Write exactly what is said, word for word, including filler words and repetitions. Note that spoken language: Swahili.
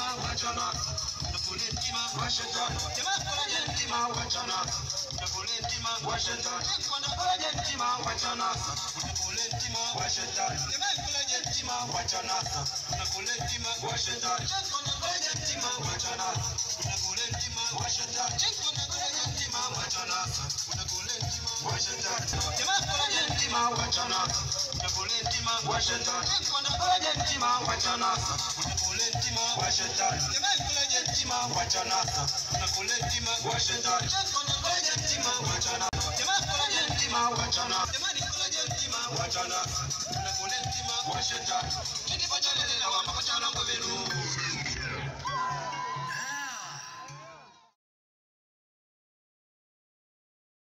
wachana nakuletima washetani tema kwenye mtima wachana nakuletima washetani kwenye mtima wachana nakuletima washetani tema kwenye mtima wachana nakuletima washetani kwenye mtima wachana nakuletima washetani kwenye mtima wachana nakuletima washetani tema kwenye mtima wachana nakuletima washetani kwenye mtima wachana nakuletima washetani tema kwenye mtima wachana nakuletima washetani kwenye mtima wachana tema kwenye mtima wachana tema kwenye mtima wachana nakuletima washetani kidipochalele na wamapachana ngobelu